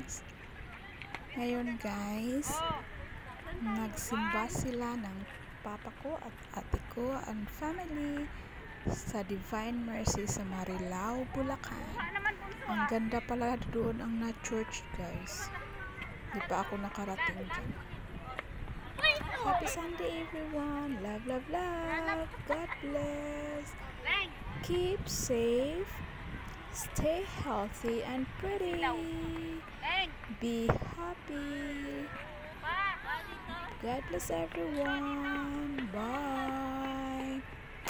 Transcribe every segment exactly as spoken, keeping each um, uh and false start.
friends. Ngayon guys, nagsimba sila ng papa ko at ate ko and family sa Divine Mercy sa Marilao, Bulacan. Ang ganda pala doon ang na-church guys. Di pa ako nakarating dyan. Happy Sunday everyone. Love, love, love. God bless. Keep safe. Stay healthy and pretty. Be happy. God bless everyone. Bye.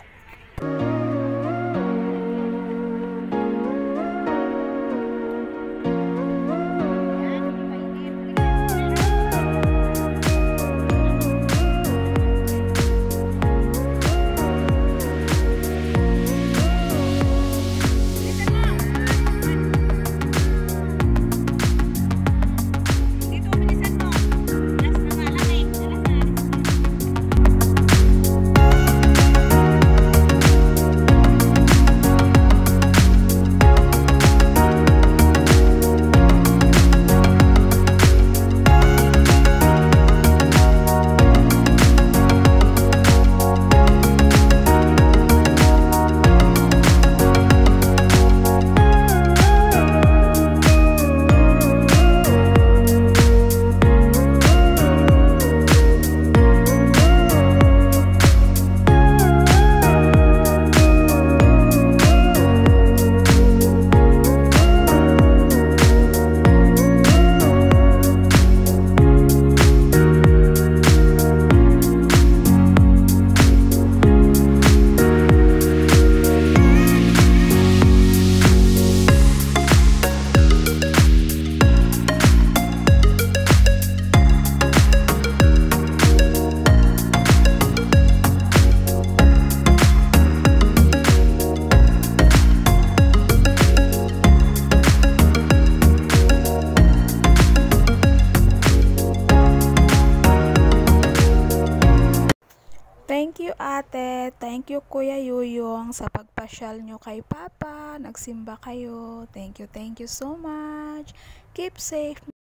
Thank you ate, thank you Kuya Yuyong sa pagpasyal nyo kay Papa, nagsimba kayo. Thank you, thank you so much. Keep safe.